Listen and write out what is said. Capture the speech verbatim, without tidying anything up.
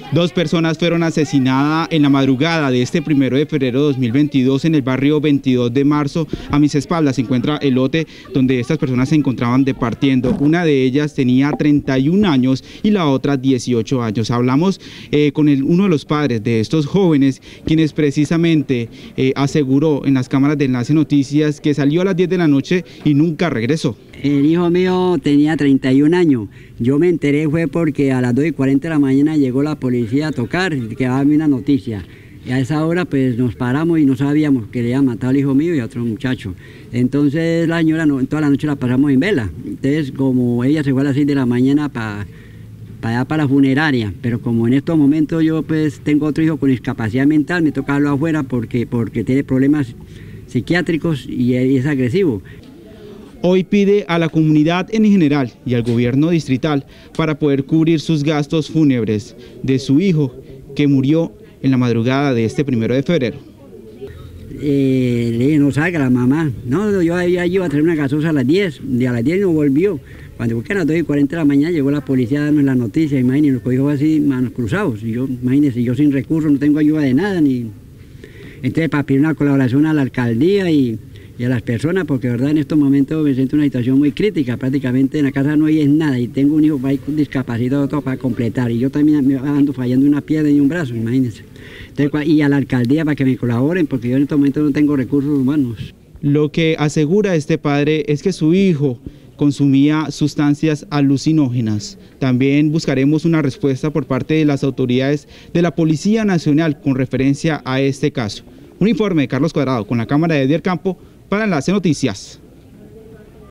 Dos personas fueron asesinadas en la madrugada de este primero de febrero de dos mil veintidós en el barrio veintidós de marzo. A mis espaldas se encuentra el lote donde estas personas se encontraban departiendo. Una de ellas tenía treinta y un años y la otra dieciocho años. Hablamos eh, con el, uno de los padres de estos jóvenes, quienes precisamente eh, aseguró en las cámaras de Enlace Noticias que salió a las diez de la noche y nunca regresó. El hijo mío tenía treinta y un años. Yo me enteré fue porque a las dos y cuarenta de la mañana llegó la policía a tocar, que daba una noticia. Y a esa hora pues nos paramos y no sabíamos que le habían matado al hijo mío y a otro muchacho. Entonces la señora no, toda la noche la pasamos en vela. Entonces como ella se fue a las seis de la mañana para pa allá para la funeraria, pero como en estos momentos yo pues tengo otro hijo con discapacidad mental, me toca darlo afuera porque, porque tiene problemas psiquiátricos y es agresivo. Hoy pide a la comunidad en general y al gobierno distrital para poder cubrir sus gastos fúnebres de su hijo que murió en la madrugada de este primero de febrero. Eh, le dije, no salga la mamá. No, yo había ido a traer una gasosa a las diez, y a las diez no volvió. Cuando busqué a las dos y cuarenta de la mañana llegó la policía a darnos la noticia, imagínense, nos cogió así, manos cruzados. Y yo, imagínense, yo sin recursos, no tengo ayuda de nada, ni... Entonces para pedir una colaboración a la alcaldía y... y a las personas, porque de verdad en estos momentos me siento en una situación muy crítica, prácticamente en la casa no hay nada y tengo un hijo ahí discapacitado todo para completar y yo también me ando fallando una pierna y un brazo, imagínense. Entonces, y a la alcaldía para que me colaboren, porque yo en estos momentos no tengo recursos humanos. Lo que asegura este padre es que su hijo consumía sustancias alucinógenas. También buscaremos una respuesta por parte de las autoridades de la Policía Nacional con referencia a este caso. Un informe de Carlos Cuadrado con la cámara de Edier Campo para Enlace Noticias.